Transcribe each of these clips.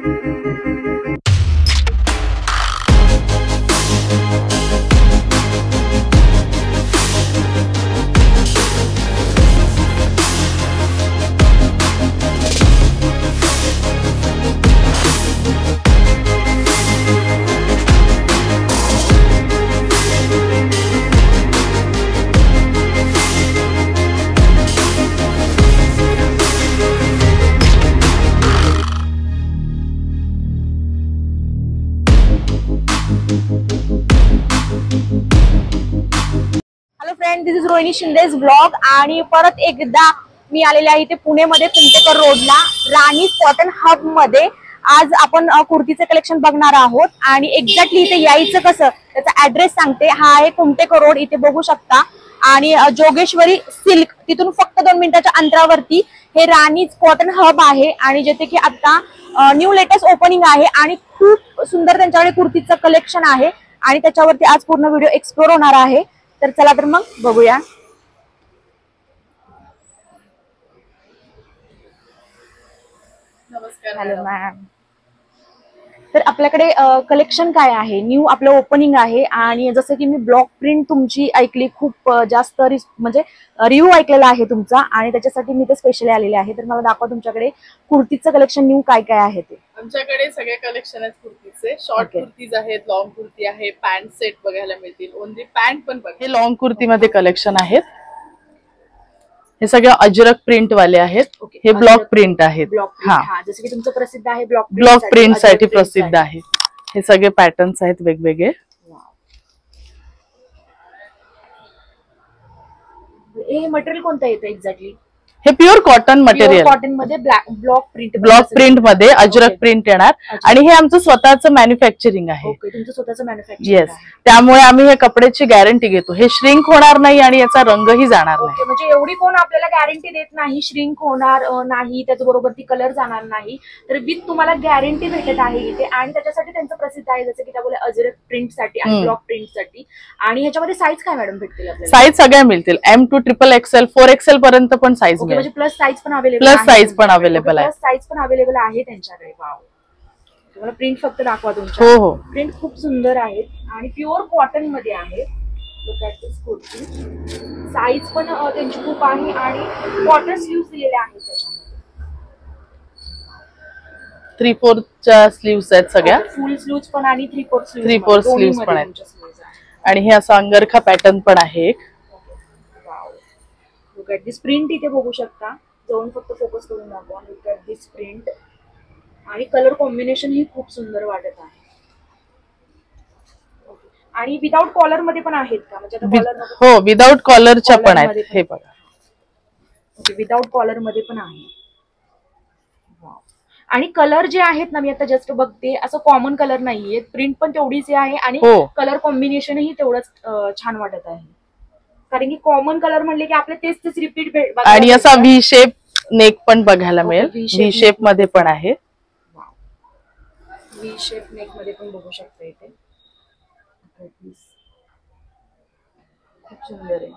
Hello friend, this is Rohini Shinde's blog आणि परत एकदा मी आलेले आहे इथे पुणेमध्ये कुमटेकर रोडला राणी कॉटन हब मध्ये। आज आपण कुर्तीचे कलेक्शन बघणार आहोत आणि एक्झॅक्टली इथे यायचं कसं त्याचा ऍड्रेस सांगते। हा आहे कुमटेकर रोड, इथे बघू शकता आणि जोगेश्वरी सिल्क तिथून फक्त 2 मिनिटाच्या अंतरावरती हे राणी कॉटन हब आहे आणि जिथे की आता न्यू लेटेस्ट ओपनिंग आहे आणि खूप सुंदर त्यांच्याकडे कुर्तीचं कलेक्शन आहे आणि त्याच्यावरती आज पूर्ण व्हिडिओ एक्सप्लोर होणार आहे। तर चला तर मग बघूया। नमस्कार। हॅलो मॅम, तर आपल्याकडे कलेक्शन काय आहे? न्यू आपलं ओपनिंग आहे आणि जसं की मी ब्लॉक प्रिंट तुमची ऐकली, खूप जास्त म्हणजे रिव्ह्यू ऐकलेला आहे तुमचा आणि त्याच्यासाठी मी ते स्पेशली आलेले आहे। तर मला दाखवा तुमच्याकडे कुर्तीचं कलेक्शन न्यू काय काय आहे ते। आमच्याकडे सगळे कलेक्शन आहेत कुर्तीचे। शॉर्ट कुर्तीज आहेत, लॉंग कुर्ती आहे, पॅन्ट सेट बघायला मिळतील। ओनली पॅन्ट पण बघा, हे लॉंग कुर्ती मध्ये कलेक्शन आहेत। हे सगळे अजरक प्रिंट वाले आहेत। हे ब्लॉक प्रिंट आहेत। जसं की तुमचं प्रसिद्ध आहे ब्लॉक प्रिंट साठी प्रसिद्ध आहे। हे सगळे पॅटर्न्स आहेत वेगवेगळे। हे मटेरियल कोणतं येतं एक्झॅक्टली? हे प्युअर कॉटन मटेरियल, कॉटन मध्ये ब्लॉक प्रिंट मध्ये अजरक प्रिंट येणार आणि हे आमचं स्वतःचं मॅन्युफॅक्चरिंग आहे। तुमचं स्वतःचं मॅन्युफॅक्चरिंग? येस, त्यामुळे आम्ही हे कपड्याची गॅरंटी घेतो। हे श्रिंक होणार नाही आणि याचा रंगही जाणार नाही। म्हणजे एवढी कोण आपल्याला गॅरंटी देत नाही श्रिंक होणार नाही, त्याचबरोबर ती कलर जाणार नाही, तर विथ तुम्हाला गॅरंटी भेटत आहे इथे आणि त्याच्यासाठी त्यांचं प्रसिद्ध आहे जसं की त्या बोले अजरक प्रिंट साठी आणि ब्लॉक प्रिंट साठी। आणि ह्याच्यामध्ये साईज काय मॅडम भेटतील आपल्याला? साईज सगळ्या मिळतील, M to XXL 4XL पर्यंत पण साईज मिळेल। म्हणजे प्लस साईज पण अवेलेबल प्लस साईज पण अवेलेबल आहे। प्लस साईज पण अवेलेबल आहे त्यांच्याकडे। वाव, तुम्हाला प्रिंट फक्त दाखवा तुमच्या। हो हो, प्रिंट खूप सुंदर आहेत आणि प्युअर कॉटन मध्ये आहे। Look at this kurti, size पण त्यांची खूप आहे आणि कॉटन स्लीव्स दिलेले आहेत त्याच्यामध्ये। 3/4 च्या स्लीव्स आहेत सगळ्या, फुल स्लीव्स पण आणि 3/4 स्लीव्स पण आहेत आणि हे असा अंगरखा पॅटर्न पण आहे एक। लुक ॲट दिस प्रिंट इथे बघू शकता, जाऊन फक्त फोकस करून दाखवा। लुक ॲट दिस प्रिंट आणि कलर कॉम्बिनेशन ही खूप सुंदर वाटत आहे। आणि विदाउट कॉलर मध्ये पण आहेत का? म्हणजे हो, विदाउट कॉलरच्या पण आहेत। हे बघा, ओके, विदाउट कॉलर मध्ये पण आहे। आणि कलर जे आहेत ना, मी आता जस्ट बघते, असं कॉमन कलर नाहीये, प्रिंट पण तेवढीच आहे आणि कलर कॉम्बिनेशनही तेवढंच छान वाटत आहे। कारण की कॉमन कलर म्हणले की आपले तेच रिपीट आणि असा व्ही शेप नेक पण बघायला मिळेल। व्ही शेप मध्ये पण आहे, व्ही शेप नेक मध्ये पण बघू शकता इथे। खूप सुंदर आहे।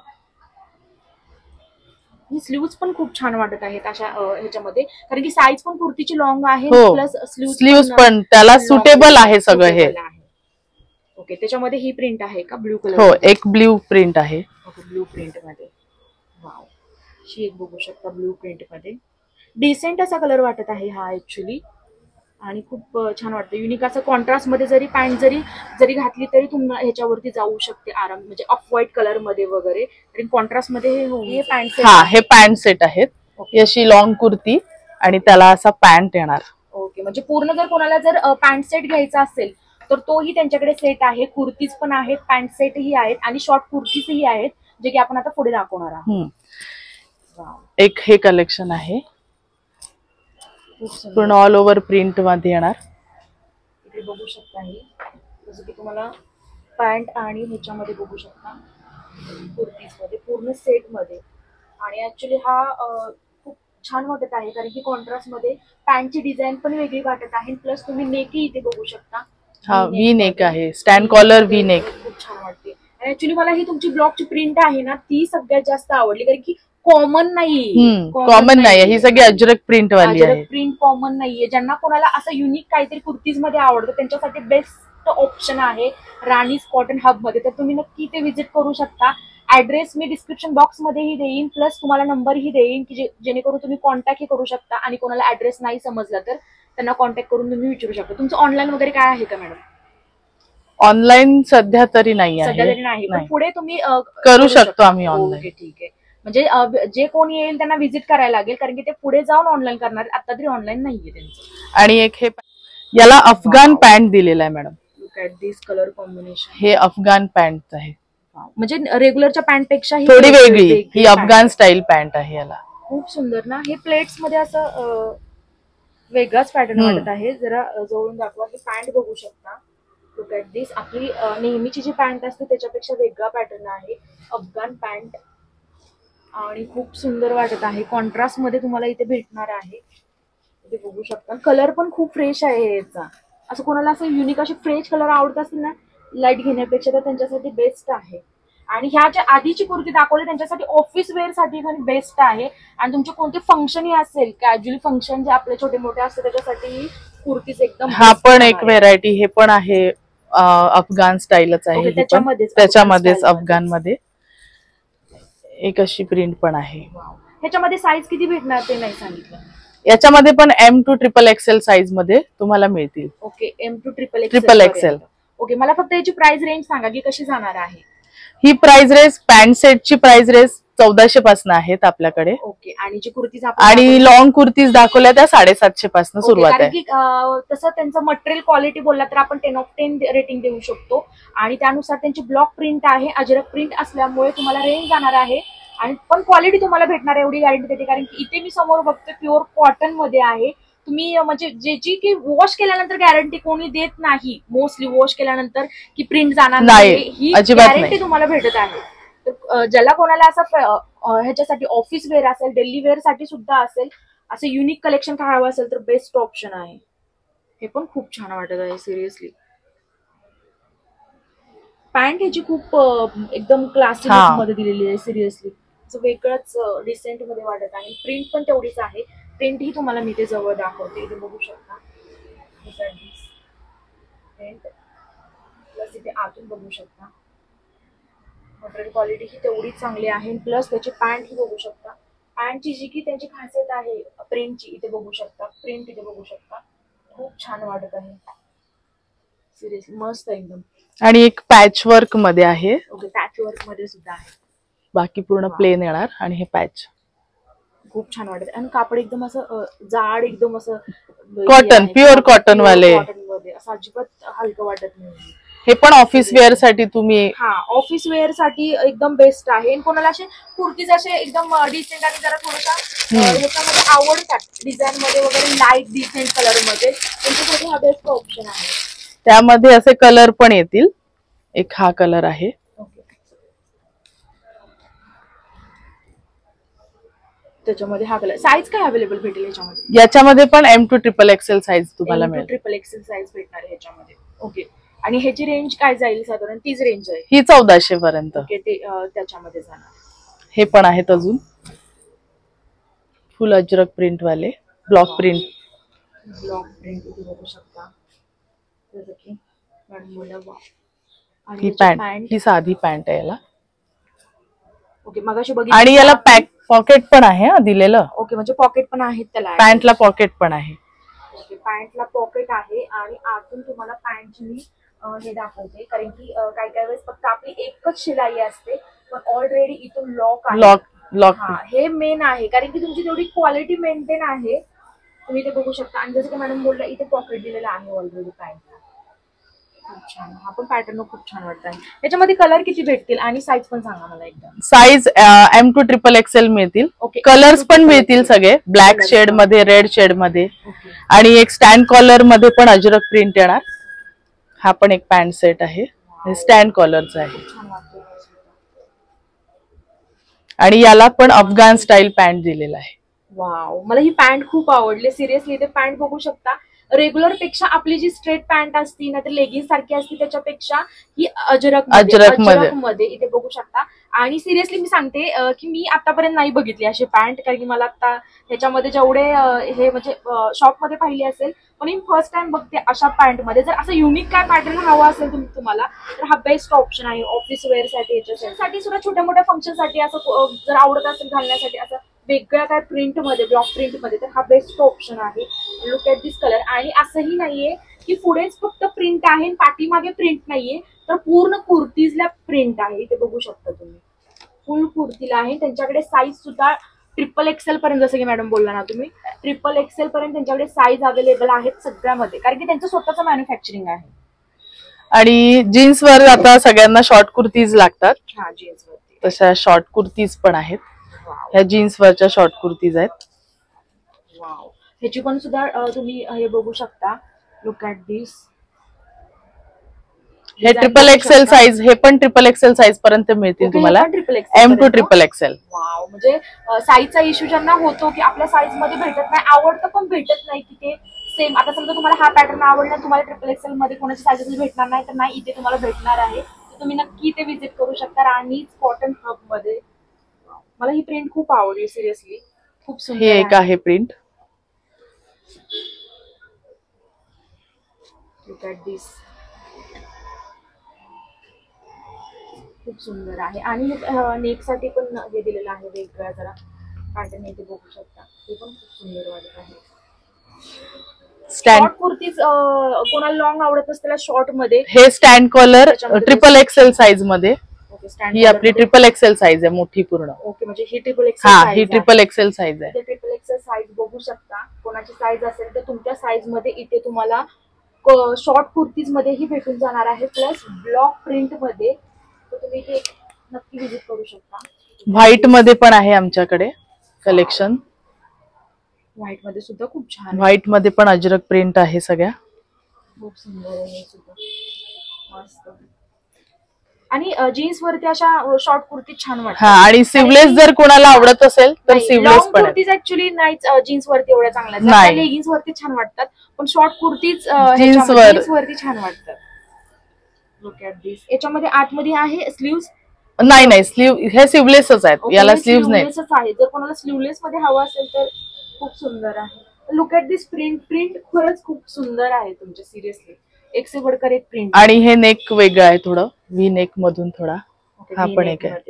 ही स्लीव्स पण खूप छान वाटत आहेत अशा ह्याच्यामध्ये, कारण की साईज पण कुर्तीची लॉंग आहे प्लस स्लीव्स पण त्याला सुटेबल आहे सगळं हे। ओके, त्याच्यामध्ये ही प्रिंट आहे का ब्लू कलर? हो, एक ब्ल्यू प्रिंट आहे। ब्लू प्रिंट मध्ये, वाव, शी एक बघू शकता ब्लू प्रिंट मध्ये। डिसेंट असा कलर वाटत आहे हा ऍक्च्युली आणि खूप छान वाटतं। युनिक असं कॉन्ट्रास्ट मध्ये जरी पॅन्ट जरी घातली तरी तुम्हाला ह्याच्यावरती जाऊ शकते आराम, म्हणजे ऑफ व्हाईट कलर मध्ये वगैरे। आणि कॉन्ट्रास्ट मध्ये हे पॅन्ट सेट, हे पॅन्ट सेट आहेत। अशी लॉंग कुर्ती आणि त्याला असा पॅन्ट येणार। ओके, म्हणजे पूर्ण जर कोणाला जर पॅन्ट सेट घ्यायचा असेल तर तोही त्यांच्याकडे सेट आहे। कुर्तीज पण आहेत, पॅन्ट सेटही आहेत आणि शॉर्ट कुर्तीजही आहेत, जे की आपण आता पुढे दाखवणार आहोत। एक हे कलेक्शन आहे, पूर्ण ऑल ओव्हर प्रिंट मध्ये येणार। इथे बघू शकता हे, जसं की तुम्हाला पॅन्ट आणि ह्याच्यामध्ये बघू शकता कुर्तीज मध्ये पूर्ण सेट मध्ये। आणि ऍक्च्युली हा खूप छान वाटत आहे कारण की कॉन्ट्रास्ट मध्ये पॅन्टची डिझाईन पण वेगळी वाटत आहे, प्लस तुम्ही नेकही इथे बघू शकता। हा व्ही नेक आहे, स्टँड कॉलर व्ही नेक, खूप छान वाटते। आणि ऍक्च्युली मला ही तुमची ब्लॉकची प्रिंट आहे ना ती सगळ्यात जास्त आवडली, कारण की कॉमन नाही, कॉमन नाही, ही सगळी अजरक प्रिंट वाली आहे. प्रिंट कॉमन नाहीये. ज्यांना कोणाला असं युनिक काहीतरी कुर्तीज मध्ये आवडतं त्यांच्यासाठी बेस्ट ऑप्शन आहे राणीज कॉटन हब मध्ये. तर तुम्ही नक्की ते व्हिजिट करू शकता. ऍड्रेस मी डिस्क्रिप्शन बॉक्स मध्येही देईन, प्लस तुम्हाला नंबरही देईन की जेणेकरून तुम्ही कॉन्टॅक्टही करू शकता. आणि कोणाला ऍड्रेस नाही समजला तर त्यांना कॉन्टॅक्ट करून तुम्ही विचारू शकता. तुमचं ऑनलाईन वगैरे काय आहे का मॅडम? ऑनलाईन सध्या तरी नाही सध्या तरी नाही, पण पुढे तुम्ही करू शकतो आम्ही ऑनलाईन. ओके ठीक आहे. म्हणजे जे कोणी येईल त्यांना व्हिजिट करायला लागेल, कारण की ते पुढे जाऊन ऑनलाईन करणार, आता तरी ऑनलाईन नाहीये त्यांचं. आणि एक हे याला अफगाण पॅन्ट दिलेला आहे madam. Look at this colour combination. हे अफगाण पॅन्ट आहे, म्हणजे रेग्युलरच्या पॅन्ट पेक्षा थोडी वेगळी, ही अफगाण स्टाईल पॅन्ट आहे. याला खूप सुंदर ना, हे प्लेट्स मध्ये असं वेगळाच पॅटर्न वाटत आहे. जरा जवळून दाखवा. हे पॅन्ट बघू शकता. Look at this. आपली नेहमीची जी पॅन्ट असते त्याच्यापेक्षा वेगळा पॅटर्न आहे, अफगाण पॅन्ट. आणि खूप सुंदर वाटत आहे, कॉन्ट्रास्ट मध्ये तुम्हाला इथे भेटणार आहे. इथे बघू शकता. कलर पण खूप फ्रेश आहे याचा. असं कोणाला असं युनिक असे फ्रेश कलर आवडत असतील ना लाईट घेण्यापेक्षा, तर त्यांच्यासाठी बेस्ट आहे. आणि ह्या ज्या आधीची कुर्ती दाखवली त्यांच्यासाठी ऑफिस वेअर साठी पण बेस्ट आहे. आणि तुमचे कोणते फंक्शनही असेल, कॅज्युअल फंक्शन जे आपले छोटे मोठे असते त्याच्यासाठी कुर्तीज एकदम. हा पण एक व्हेरायटी, हे पण आहे अफगाण स्टाईलच आहे. त्याच्यामध्येच अफगाण मध्ये एक अशी प्रिंट पण आहे. ह्याच्यामध्ये साईज किती भेटणार ते नाही सांगितलं. याच्यामध्ये पण M to XXL साईज मध्ये तुम्हाला मिळतील. Okay, M to XXL. Okay, मला फक्त याची प्राइस रेंज सांगा की कशी जाणार आहे. ही प्राइस रेंज पॅन्ट सेटची प्राइस रेंज 1400 पासून आहेत आपल्याकडे. ओके, आणि जी कुर्तीज आणि लॉंग कुर्तीज दाखवल्या त्या 750 पासून सुरुवात आहे. तसं त्यांचं मटेरियल क्वालिटी बोलला तर आपण 10 of 10 रेटिंग देऊ शकतो. आणि त्यानुसार त्यांची ब्लॉक प्रिंट आहे, अजरक प्रिंट असल्यामुळे तुम्हाला रेंज जाणार आहे. आणि पण क्वालिटी तुम्हाला भेटणार एवढी गॅरंटी देते, कारण की इथे मी समोर बघते प्युअर कॉटन मध्ये आहे. तुम्ही म्हणजे ज्याची की वॉश केल्यानंतर गॅरंटी कोणी देत नाही, मोस्टली वॉश केल्यानंतर की प्रिंट जाणार नाही, ही गॅरंटी तुम्हाला भेटत आहे. तर ज्याला कोणाला असं ह्याच्यासाठी ऑफिस वेअर असेल, डेली वेअर साठी सुद्धा असेल, असं युनिक कलेक्शन काय हवं असेल तर बेस्ट ऑप्शन आहे. हे पण खूप छान वाटत आहे सिरियसली. पॅन्ट ह्याची खूप एकदम क्लासिक मध्ये दिलेली आहे सिरियसली. वेगळंच डिसेंट मध्ये वाटत आहे. प्रिंट पण तेवढीच आहे. प्रिंट ही तुम्हाला मी ते जवळ दाखवते, इथे बघू शकता. प्रिंट प्लस इथे आतून बघू शकता. मटेरियल क्वालिटी ही तेवढीच चांगली आहे. प्लस त्याची पॅन्ट ही बघू शकता. पॅन्टची जी की त्यांची खासियत आहे प्रिंटची, इथे बघू शकता. प्रिंट इथे बघू शकता. खूप छान वाटत आहे सिरियसली, मस्त एकदम. आणि एक पॅच वर्क मध्ये आहे. ओके, पॅच वर्क मध्ये सुद्धा आहे. बाकी पूर्ण प्लेन येणार आणि हे पॅच खूप छान वाटत. आणि कापड एकदम असं जाड, एकदम असं कॉटन, प्युअर कॉटन वाले, असं अजिबात हलकं वाटत नाही. हे पण ऑफिस वेअर साठी तुम्ही, ऑफिस वेअर साठी एकदम बेस्ट आहे. आणि कोणाला असे कुर्तीज असे एकदम डिसेंट आणि जरा थोडासा ह्याच्यामध्ये आवडतात डिझाईन मध्ये वगैरे, लाईट डिसेंट कलर मध्ये, त्यांच्यासाठी हा बेस्ट ऑप्शन आहे. त्यामध्ये असे कलर पण येतील. एक हा कलर आहे. त्याच्यामध्ये हा कलर. साईज काय अवेलेबल भेटेल याच्यामध्ये? याच्यामध्ये पण M to XXL साईज तुम्हाला मिळेल. XXL साईज भेटणार आहे याच्यामध्ये. ओके, आणि ह्याची रेंज काय जाईल साधारण? तीच रेंज आहे ही 1400 पर्यंत. ओके, ते त्याच्यामध्ये जाणार. हे पण आहेत अजून फुल अजरक प्रिंट वाले, ब्लॉक प्रिंट. इथे बघू शकता. जसं की ही पॅन्ट, ही साधी पॅन्ट आहे याला. ओके, मगाशी बघितलं. आणि याला पॉकेट पण आहे दिलेलं. ओके, म्हणजे पॉकेट पण आहेत त्याला. पॅन्टला पॉकेट पण आहे. ओके, पॅन्टला पॉकेट आहे. आणि आतून तुम्हाला पॅन्टची मी हे दाखवते, कारण की काही काही वेळेस फक्त आपली एकच शिलाई असते, पण ऑलरेडी इथून लॉक आहे. लॉक हे मेन आहे, कारण की तुमची तेवढी क्वालिटी मेंटेन आहे. तुम्ही ते बघू शकता. आणि जसं की मॅडम बोलला, इथे पॉकेट दिलेलं आहे ऑलरेडी पॅन्टला. खूप छान. हा पण पॅटर्न खूप छान वाटत आहे. याच्यामध्ये कलर किती भेटतील आणि साईज पण सांगा मला एकदा. साईज M to XXL मिळतील. कलर्स पण मिळतील सगळे, ब्लॅक शेड मध्ये, रेड शेड मध्ये. आणि एक स्टँड कॉलर मध्ये पण अजरक प्रिंट येणार. हा पण एक पॅन्ट सेट आहे, स्टँड कॉलरचा आहे. आणि याला पण अफगाण स्टाईल पॅन्ट दिलेला आहे. वाव, मला ही पॅन्ट खूप आवडली सिरियसली. इथे पॅन्ट बघू शकता. रेग्युलर पेक्षा आपली जी स्ट्रेट पॅन्ट असती ना तर लेगिन्स सारखी असती त्याच्यापेक्षा ही अजरक मध्ये इथे बघू शकता. आणि सिरियसली मी सांगते की मी आतापर्यंत नाही बघितली अशी पॅन्ट, कारण की मला आता ह्याच्यामध्ये जेवढे हे म्हणजे शॉप मध्ये पाहिली असेल, पण मी फर्स्ट टाइम बघते अशा पॅन्ट मध्ये. जर असं युनिक काय पॅटर्न हवा असेल तुम्हाला तर हा बेस्ट ऑप्शन आहे ऑफिस वेअर साठी, याच्यासाठी सुद्धा छोट्या मोठ्या फंक्शन साठी असं जर आवडत असेल घालण्यासाठी असं वेगळ्या काय प्रिंट मध्ये ब्लॉक प्रिंट मध्ये तर हा बेस्ट ऑप्शन आहे. Look at this colour. आणि असंही नाहीये की पुढेच फक्त प्रिंट आहे पाठीमागे प्रिंट नाहीये, तर पूर्ण कुर्तीजला प्रिंट आहे. इथे बघू शकता तुम्ही फुल कुर्तीला आहे. त्यांच्याकडे साईज सुद्धा ट्रिपल एक्सेल पर्यंत, जसं की मॅडम बोलला ना तुम्ही, ट्रिपल एक्सेल पर्यंत त्यांच्याकडे साईज अवेलेबल आहेत सगळ्यामध्ये, कारण की त्यांचं स्वतःचं मॅन्युफॅक्चरिंग आहे. आणि जीन्सवर आता सगळ्यांना शॉर्ट कुर्तीज लागतात. हा जीन्सवरती तशा शॉर्ट कुर्तीज पण आहेत. ह्या जीन्सवरच्या शॉर्ट कुर्तीज आहेत. वाव. ह्याची पण सुद्धा तुम्ही हे बघू शकता. Look at this. हे ट्रिपल एक्सेल साईज, हे पण ट्रिपल एक्सेल साईज पर्यंत मिळतील तुम्हाला. M to triple XL. Wow. म्हणजे साईजचा इश्यू ज्यांना होतो की आपल्या साईज मध्ये भेटत नाही, आवडतं पण भेटत नाही, की ते सेम. आता समजा तुम्हाला हा पॅटर्न आवडला, तुम्हाला ट्रिपल एक्सेल मध्ये कोणाची साईज भेटणार नाही, तर नाही, इथे तुम्हाला भेटणार आहे. तर तुम्ही नक्की इथे व्हिजिट करू शकता राणी कॉटन हब मध्ये. मला ही प्रिंट खूप आवडली सिरियसली, खूप सुंदर. हे एक आहे प्रिंट. Look at this. खूप सुंदर आहे. आणि नेक साठी पण हे दिलेलं आहे वेगळं जरा पॅटर्न, इथे बघू शकता. हे पण खूप सुंदर वाटत आहे. शॉर्ट कुर्तीज कोणाला लॉंग आवडत नसते शॉर्ट मध्ये. हे stand collar triple XL size मध्ये. ही आपली ट्रिपल एक्सेल साईज आहे मोठी पूर्ण. ओके, म्हणजे ही ट्रिपल एक्सेल. हा, ही ट्रिपल एक्सेल साईज आहे. ट्रिपल एक्सेल साईज बघू शकता. कोणाची साईज असेल तर तुमच्या साईज मध्ये इथे तुम्हाला शॉर्ट कुर्तीज मध्ये ही भेटून जाणार आहे, प्लस ब्लॉक प्रिंट मध्ये. तर तुम्ही इथे नक्की व्हिजिट करू शकता. व्हाईट मध्ये पण आहे आमच्याकडे कलेक्शन. व्हाईट मध्ये सुद्धा खूप छान. व्हाईट मध्ये पण अजरक प्रिंट आहे सगळ्या. खूप सुंदर आहे सुद्धा, मस्त. आणि जीन्स वरती अशा शॉर्ट कुर्ती छान वाटतात. हा, आणि स्लीवलेस जर कोणाला आवडत असेल तर स्लीवलेस पण कुर्तीज ऍक्च्युअली नाहीच जीन्स वरती एवढ्या चांगल्या. लेगिन्स वरती छान वाटतात, पण शॉर्ट कुर्तीज जीन्स वरती छान वाटतात. Look at this. याच्यामध्ये आतमध्ये आहे स्लीव्स. नाही, स्लीव हे स्लीवलेसच आहेत, याला स्लीव्स नाही. आहे. जर कोणाला स्लीवलेस मध्ये हवं असेल तर खूप सुंदर आहे. Look at this print. Print खरंच खूप सुंदर आहे तुमचे, सिरियसली एक से बढ़कर एक प्रिंट. आणि हे नेक वेगळं आहे थोडं, व्ही नेक मधून थोडा. हा पण एक आहे.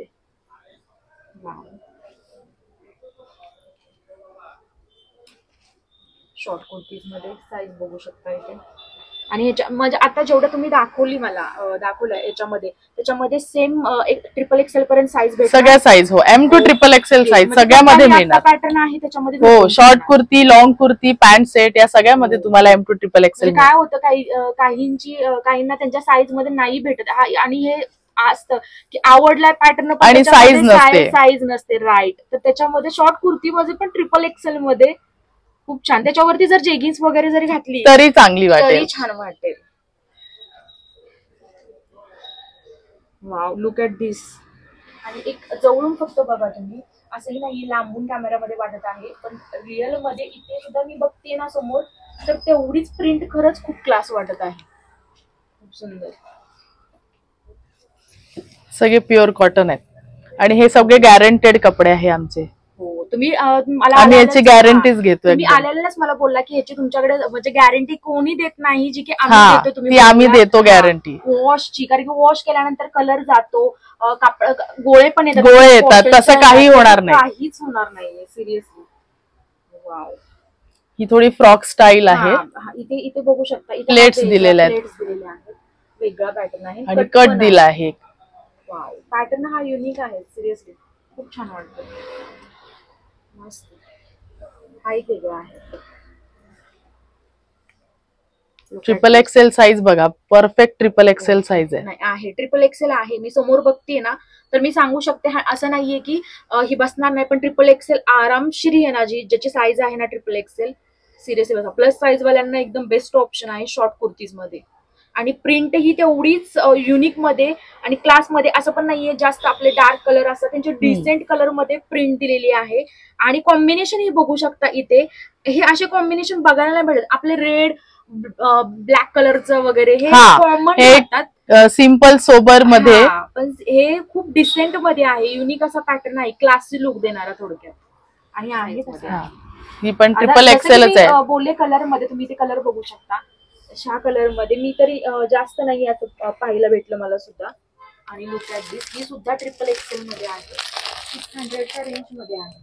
शॉर्ट कुर्तीज मध्ये साईज बघू शकता इथे. आणि ह्याच्या म्हणजे आता जेवढं तुम्ही दाखवलंय याच्यामध्ये, त्याच्यामध्ये सेम एक ट्रिपल एक्सेल पर्यंत साईज भेटते. सगळ्या साईज. हो, M to triple XL size सगळ्यामध्ये मिळणार. पॅटर्न आहे त्याच्यामध्ये. हो, short kurti, long kurti, pant set या सगळ्यामध्ये तुम्हाला एम टू ट्रिपल एक्सेल. काय होतं काहींना त्यांच्या साईज मध्ये नाही भेटत, आणि हे असतं की आवडलाय पॅटर्न आणि साईज नसते. राईट. तर त्याच्यामध्ये शॉर्ट कुर्ती मध्ये पण ट्रिपल एक्सेल मध्ये खूप छान. त्याच्यावरती जर जेगिन्स वगैरे जरी घातली तरी चांगली वाटेल, तरी छान वाटेल. वाव. Look at this. आणि एक जवळून फक्त बघा तुम्ही, असंही नाही लांबून कॅमेरामध्ये वाटत आहे, पण रिअल मध्ये इथे सुद्धा मी बघते ना समोर, तर तेवढीच प्रिंट खरंच खूप क्लास वाटत आहे. खूप सुंदर. सगळे प्युअर कॉटन आहेत आणि हे सगळे गॅरंटेड कपडे आहे आमचे. हो, तुम्ही मला याची गॅरंटीज घेतो. तुम्ही आलेलाच मला बोलला की ह्याची तुमच्याकडे म्हणजे गॅरंटी कोणी देत नाही, जी की आम्ही देतो. तुम्ही आम्ही देतो गॅरंटी वॉशची, कारण की वॉश केल्यानंतर कलर जातो, गोळे पण येतात, तसं काही होणार नाही, काहीच होणार नाही सिरियसली. वाव. ही थोडी फ्रॉक स्टाईल आहे. इथे बघू शकता, इथे प्लेट्स दिलेल्या आहेत, वेगळा पॅटर्न आहे आणि कट दिला आहे. वाव. पॅटर्न हा युनिक आहे सिरियसली, खूप छान वाटतं. मस्त. हा एक वेगळा आहे. ट्रिपल एक्सेल साईज बघा, परफेक्ट ट्रिपल एक्सेल साईज आहे. ट्रिपल एक्सेल आहे. मी समोर बघते ना, तर मी सांगू शकते असं नाहीये की ही बसणार नाही, पण ट्रिपल एक्सेल आरामशीर आहे ना, ज्याची साईज आहे ना ट्रिपल एक्सेल, सिरियसली बघा. प्लस साईज वाल्यांना एकदम बेस्ट ऑप्शन आहे शॉर्ट कुर्तीज मध्ये. आणि प्रिंट ही तेवढीच युनिक मध्ये आणि क्लास मध्ये, असं पण नाहीये जास्त आपले डार्क कलर असतात, त्यांचे डिसेंट कलर मध्ये प्रिंट दिलेली आहे. आणि कॉम्बिनेशन ही बघू शकता इथे, हे असे कॉम्बिनेशन बघायला नाही भेटत. आपले रेड ब्लॅक कलरचं वगैरे हे कॉमन असतात सिंपल सोबर मध्ये, पण हे खूप डिसेंट मध्ये आहे, युनिक असा पॅटर्न आहे, क्लासी लुक देणारा थोडक्यात. आणि आहे ही पण ट्रिपल एक्सेलच आहे. बोलले कलर मध्ये तुम्ही ते कलर बघू शकता. अशा कलर मध्ये मी तरी जास्त नाही असं पाहायला भेटलं मला सुद्धा. आणि लुक ॲट दिस, ही सुद्धा ट्रिपल एक्सेल मध्ये आहे, 600च्या रेंज मध्ये आहे.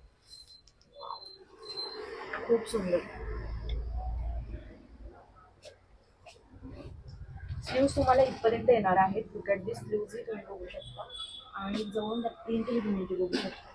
खूप सुंदर. स्लीव्स तुम्हाला इथपर्यंत येणार आहेत. लुक ॲट दिस, स्लीव्स तुम्ही बघू शकता. आणि जवळून प्रिंट ही तुम्ही बघू शकता.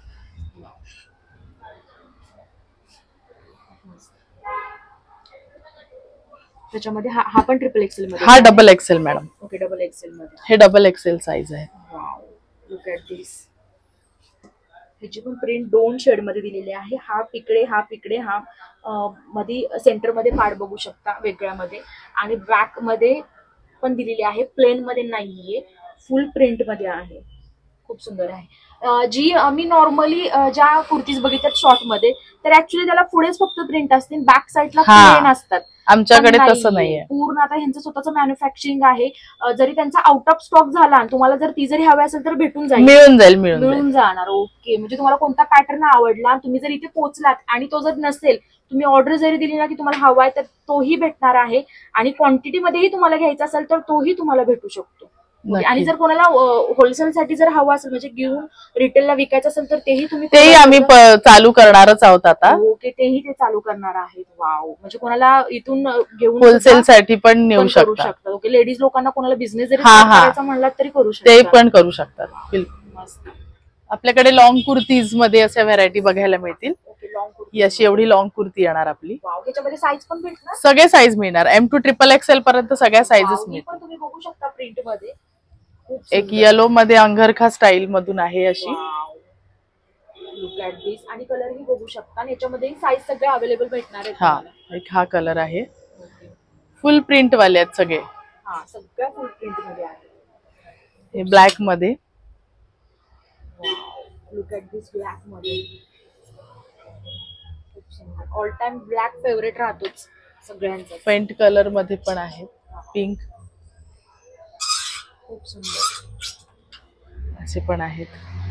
त्याच्यामध्ये हा पण ट्रिपल एक्सेल मध्ये, हा double XL madam. Okay, double XL मध्ये, हे डबल एक्सेल साईज आहे. Wow, look at this. ह्याची पण प्रिंट 2 शेड मध्ये दिलेली आहे. हा पिकडे, हा मध्ये सेंटर मध्ये पार्ट बघू शकता वेगळ्यामध्ये. आणि बॅक मध्ये पण दिलेली आहे, प्लेन मध्ये नाहीये, फुल प्रिंट मध्ये आहे. खूप सुंदर आहे. जी मी नॉर्मली ज्या कुर्तीज बघितल्यात शॉर्ट मध्ये, तर ऍक्च्युली त्याला पुढेच फक्त प्रिंट असते, बॅक साईडला प्लेन असतात. आमच्याकडे तसं नाहीये, पूर्ण आता ह्यांचं स्वतःचं मॅन्युफॅक्चरिंग आहे. जरी त्यांचा आउट ऑफ स्टॉक झाला, तुम्हाला जर ती जरी हवी असेल तर भेटून जाईल, मिळून जाणार. ओके, म्हणजे तुम्हाला कोणता पॅटर्न आवडला, तुम्ही जर इथे पोहोचलात आणि तो जर नसेल, तुम्ही ऑर्डर जरी दिली ना की तुम्हाला हवाय, तर तोही भेटणार आहे. आणि क्वांटिटी मध्येही तुम्हाला घ्यायचा असेल तर तोही तुम्हाला भेटू शकतो. आणि जर कोणाला होलसेल साठी जर हवा असेल, म्हणजे घेऊन रिटेलला विकायचं असेल, तर तेही आम्ही चालू करणारच आहोत आता. ओके, तेही ते चालू करणार आहेत. वाव, म्हणजे कोणाला इथून घेऊन होलसेल साठी पण नेऊ शकतात. ओके, लेडीज लोकांना कोणाला बिझनेस जरी करायचा म्हणला तरी करू शकतात, ते पण करू शकतात. मस्त. आपल्याकडे लॉंग कुर्तीज मध्ये अशा व्हरायटी बघायला मिळतील. ही अशी एवढी लॉंग कुर्ती येणार आपली. त्याच्यामध्ये साईज पण भेटणार, सगळे साईज मिळणार, M to XXL पर्यंत सगळ्या साईजेस मिळतात. तुम्ही बघू शकता प्रिंट मध्ये. एक येलो मध्ये अंगरखा स्टाईल मधून आहे अशी. Look at this. आणि कलर ही बघू शकता, आणि याच्यामध्ये साईज सगळे अवेलेबल भेटणार आहेत. हा, एक हा कलर आहे, फुल प्रिंट वाले आहेत सगळे. हा, सगळ्या फुल प्रिंट मध्ये आहे. हे ब्लॅक मध्ये. लुक ॲट दिस, ब्लॅक मध्ये. ऑल टाइम ब्लॅक फेवरेट राहतोच सगळ्यांचा. पेंट कलर मध्ये पण आहे, पिंक. खूप सुंदर असे पण आहेत.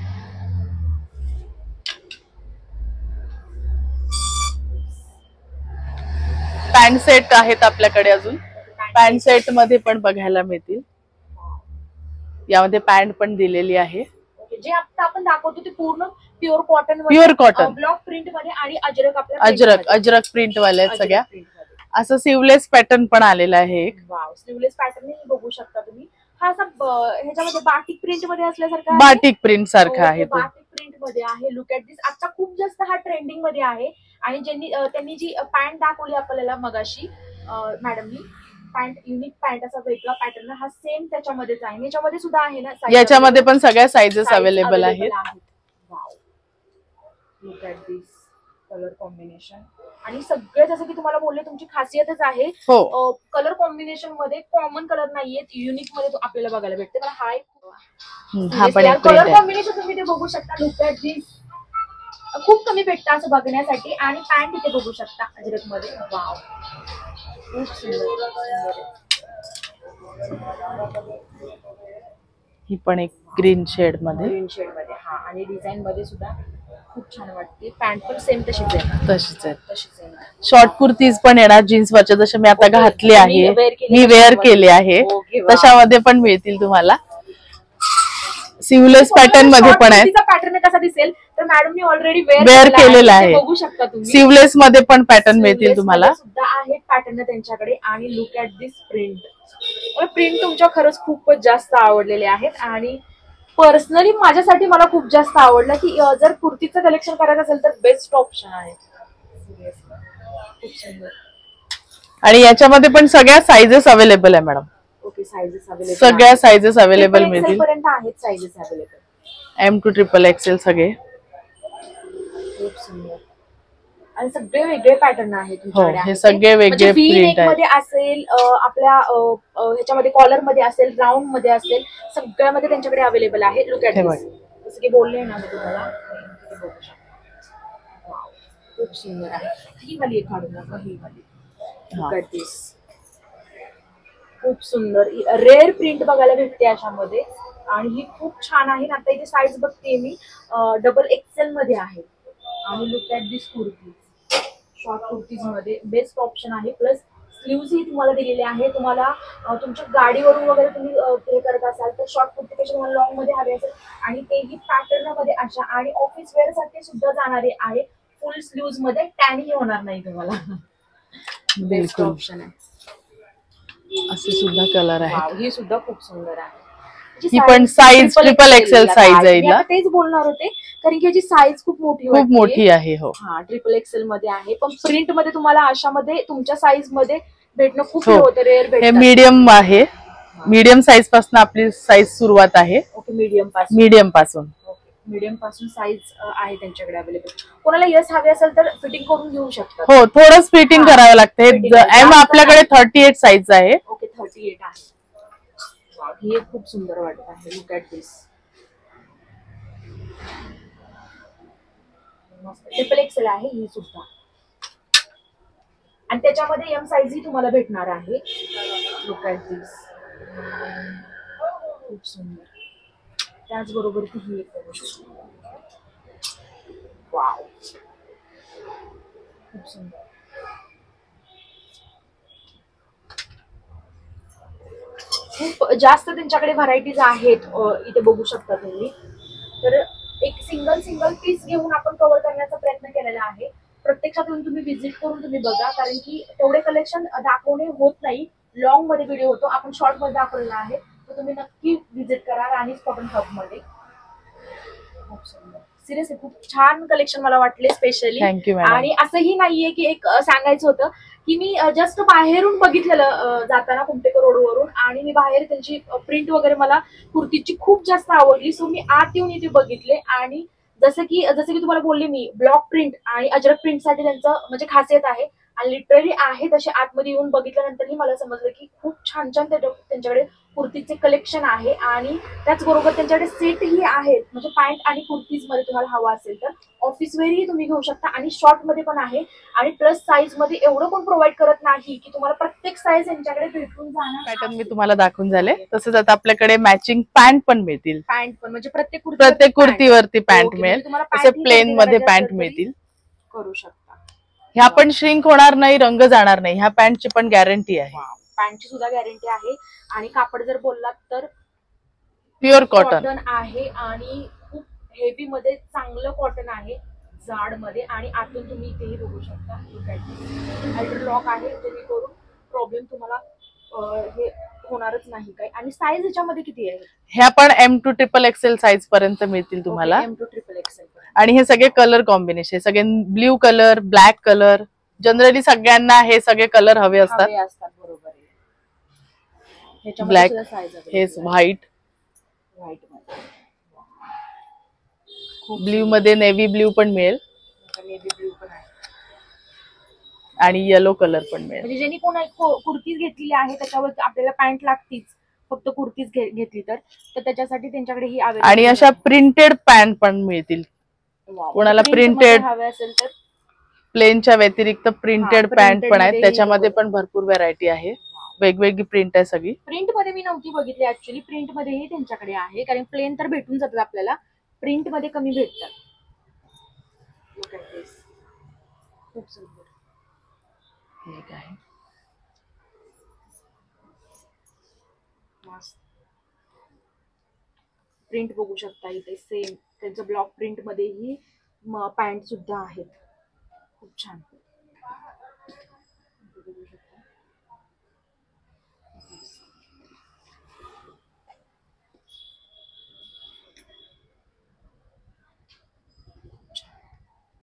पॅन्ट सेट आहेत आपल्याकडे अजून. पॅन्ट सेट मध्ये पण बघायला मिळतील. यामध्ये पॅन्ट पण दिलेली आहे. जे आता आपण दाखवतो ते पूर्ण प्युअर कॉटन, ब्लॉक प्रिंट मध्ये. आणि अजरक प्रिंट वाले आहेत सगळ्या. असं सिवलेस पॅटर्न पण आलेला आहे एक. वाव, स्लीवलेस पॅटर्न बघू शकता तुम्ही. हा असा ह्याच्यामध्ये बाटिक प्रिंट मध्ये असल्यासारखा, बाटिक प्रिंट सारखा आहे तो. बाटिक प्रिंट मध्ये आहे. Look at this. आता खूप जास्त हा ट्रेंडिंग मध्ये आहे. आणि त्यांनी जी पॅन्ट दाखवली आपल्याला मगाशी मॅडमनी, पॅन्ट, युनिक पॅन्ट, असा वेगळा पॅटर्न, हा सेम त्याच्यामध्येच आहे. याच्यामध्ये सुद्धा आहे ना, याच्यामध्ये पण सगळ्या साईजेस अवेलेबल आहेत. Look at this colour combination. आणि सगळे जसं की तुम्हाला बोलले, तुमची खासियतच आहे कलर कॉम्बिनेशन मध्ये कॉमन कलर नाहीयेत, युनिक मध्ये आपल्याला बघायला भेटते. मला हा कलर कॉम्बिनेशन तुम्ही ते बघू शकता. Look at this. खूप कमी भेटतं असं बघण्यासाठी. आणि पॅन्ट इथे बघू शकता अजरक मध्ये. वाव, खूप सुंदर. ही पण एक ग्रीन शेड मध्ये. हा, आणि डिझाईन मध्ये सुद्धा खूप छान वाटते. पॅन्ट पण सेम तशीच आहे. शॉर्ट कुर्तीज पण येणार जीन्स वरच्या, जसे मी आता घातले आहे, मी वेअर केले आहे, तशामध्ये पण मिळतील तुम्हाला. सिवलेस पॅटर्न मध्ये पण आहे. पॅटर्न कसा दिसेल तर मॅडमनी ऑलरेडी वेअर केलेला आहे. बघू शकता तुम्ही. सिवलेस मध्ये पण पॅटर्न मिळतील तुम्हाला. सुद्धा आहेत पॅटर्न त्यांच्याकडे. आणि look at this print. Print तुमच्या खरंच खूपच जास्त आवडलेले आहेत. आणि पर्सनली माझ्यासाठी मला खूप जास्त आवडलं की जर कुर्तीचं कलेक्शन करायचं असेल तर बेस्ट ऑप्शन आहे. खूप सुंदर. आणि याच्यामध्ये पण सगळ्या साईजेस अवेलेबल आहे मॅडम. ओके, साईजेस अवेलेबल, सगळ्या साईजेस अवेलेबल मिळतील. पर्यंत आहेत sizes available. M to XXL सगळे. खूप सुंदर. आणि सगळे वेगळे पॅटर्न आहेत हो, तुमच्याकडे हे आहेत सगळे ते. वेगळे म्हणजे V प्रिंट नेक आहेत. मध्ये असेल, आपल्या ह्याच्यामध्ये कॉलर मध्ये असेल, राऊंड मध्ये असेल, सगळ्यामध्ये त्यांच्याकडे अवेलेबल आहे. लुक ऍट हे दिस. जसं की बोलले ना मी तुम्हाला, हे बघू शकता. Wow, खूप सुंदर आहे. ही वाली एक काढून दाखवा, ही वाली. Look at this. खूप सुंदर रेअर प्रिंट बघायला भेटते अशामध्ये आणि ही खूप छान आहे. आता इथे साईज बघते मी, डबल एक्सेल मध्ये आहे. आणि look at this kurti, short kurtis मध्ये बेस्ट ऑप्शन आहे. प्लस स्लीव्ज ही तुम्हाला दिलेले आहे. तुम्हाला तुमच्या गाडीवरून वगैरे तुम्ही हे करत असाल तर शॉर्ट कुर्तीपेक्षा तुम्हाला लॉंग मध्ये हवे असेल आणि तेही पॅटर्न मध्ये अशा, आणि ऑफिस वेअर साठी सुद्धा जाणारे आहे. फुल स्लीव्ज मध्ये टॅनिंग होणार नाही तुम्हाला. बेस्ट बिलकुल ऑप्शन आहे. असे सुद्धा कलर आहेत. वाव, ही सुद्धा खूप सुंदर आहे. ही पण साईज ट्रिपल एक्सेल साईज आहे मी हिला. आता तेच बोलणार होते, कारण की याची साईज खूप मोठी खूप वाटतेय. मोठी आहे. हो हा, ट्रिपल एक्सेल मध्ये आहे, पण प्रिंट मध्ये तुम्हाला अशामध्ये तुमच्या साईज मध्ये भेटणं खूप हो. हे होतं, रेअर हे भेटतं. मीडियम आहे. मीडियम साईज पासून आपली साईज सुरुवात आहे. ओके, मीडियम पासून. मीडियम पासून मीडियम पासून साईज आहे त्यांच्याकडे अवेलेबल. कोणाला यस हवे असेल तर फिटिंग करून घेऊ शकतात. हो, थोडंच फिटिंग करावं लागतं. Fitting आहे. एम जास्त आपल्याकडे 38 साईज आहे. ओके, 38 आहे. वाव, ही एक खूप सुंदर वाटत आहे. Look at this. Triple XL आहे ही सुद्धा, आणि त्याच्यामध्ये एम साईज ही तुम्हाला भेटणार आहे. Look at this. खूप सुंदर. त्याचबरोबर ती ही एक बघू शकतो. वाव, खूप सुंदर. खूप जास्त त्यांच्याकडे व्हरायटीज आहेत. इथे बघू शकता तुम्ही. तर एक सिंगल सिंगल पीस घेऊन आपण कव्हर करण्याचा प्रयत्न केलेला आहे. प्रत्यक्षात येऊन तुम्ही व्हिजिट करून तुम्ही बघा, कारण की तेवढे कलेक्शन दाखवणे होत नाही. लॉंग मध्ये व्हिडिओ होतो, आपण शॉर्ट मध्ये दाखवलेला आहे. तर तुम्ही नक्की व्हिजिट करा राणीज कॉटन हब मध्ये. खूप सुंदर, सिरियसली खूप छान कलेक्शन मला वाटले स्पेशली. Thank you madam. आणि असंही नाहीये की एक सांगायचं होतं की मी जस्ट बाहेरून बघितलेलं जाताना कुमटेकर रोडवरून, आणि मी बाहेर त्यांची प्रिंट वगैरे मला कुर्तीची खूप जास्त आवडली. सो मी आत येऊन इथे बघितले, आणि जसं की तुम्हाला बोलले मी, ब्लॉक प्रिंट आणि अजरक प्रिंट साठी त्यांचं म्हणजे खासियत आहे. आणि लिटरली आहे तसे आतमध्ये येऊन बघितल्यानंतरही मला समजलं की खूप छान छान त्यांच्याकडे कुर्तीचे कलेक्शन आहे. आणि त्याचबरोबर त्यांच्याकडे सेटही आहेत, म्हणजे पॅन्ट आणि कुर्तीज मध्ये तुम्हाला हवा असेल तर ऑफिस वेअरही तुम्ही घेऊ शकता, आणि शॉर्ट मध्ये पण आहे. आणि प्लस साईज मध्ये एवढं कोण प्रोव्हाइड करत नाही की तुम्हाला प्रत्येक साईज यांच्याकडे भेटून जाणार. पॅटर्न मी तुम्हाला दाखवून झाले. तसंच आता आपल्याकडे मॅचिंग पॅन्ट पण मिळतील. पॅन्ट पण म्हणजे प्रत्येक कुर्तीवरती पॅन्ट ओके, मिळेल. म्हणजे तुम्हाला असे pant ही प्लेन खरेदी मध्ये करायची पॅन्ट असेल तरी मिळतील. करू शकता. ह्या पण श्रिंक होणार नाही, रंग जाणार नाही. ह्या पॅन्टची पण गॅरंटी आहे. पॅन्टची सुद्धा गॅरंटी आहे. आणि कापड जर बोललात तर प्युअर कॉटन कॉटन आहे, आणि खूप हेवी मध्ये चांगलं कॉटन आहे, जाड मध्ये. आणि आतून तुम्ही इथेही बघू शकता, अल्ट्रालॉक आहे, जेणेकरून प्रॉब्लेम तुम्हाला हे होणारच नाही काय. आणि साईज ह्याच्यामध्ये किती आहे? ह्या पण M to triple XL size पर्यंत मिळतील तुम्हाला. M to triple XL. आणि हे सगळे कलर कॉम्बिनेशन, सगळे blue colour, black colour, generally सगळ्यांना हे सगळे कलर हवे असतात. बरोबर आहे. ब्लॅक, हे व्हाईट, ब्ल्यू मध्ये नेव्ही ब्ल्यू पण मिळेल, नेव्ही ब्ल्यू पण आहे, आणि येलो कलर पण मिळेल. म्हणजे ज्यांनी कोण कुर्तीज घेतलेली आहे त्याच्यावर आपल्याला पॅन्ट लागतीच, फक्त कुर्तीज घेतली तर त्याच्यासाठी त्यांच्याकडे ही अवेलेबल. आणि अशा प्रिंटेड पॅन्ट पण मिळतील. कोणाला प्रिंटेड हवे असेल तर प्लेनच्या व्यतिरिक्त प्रिंटेड पॅन्ट पण आहेत. त्याच्यामध्ये पण भरपूर व्हरायटी आहे, वेगवेगळी प्रिंट आहे सगळी. प्रिंट मध्ये मी नव्हती बघितली ऍक्च्युअली, प्रिंट मध्येही त्यांच्याकडे आहे, कारण प्लेन तर भेटून जातात आपल्याला, प्रिंट मध्ये कमी भेटतात. खूप सुंदर ठीक आहे. प्रिंट बघू शकता इथे सेम त्यांचं ब्लॉक प्रिंट मध्येही पॅन्ट सुद्धा आहेत. खूप छान.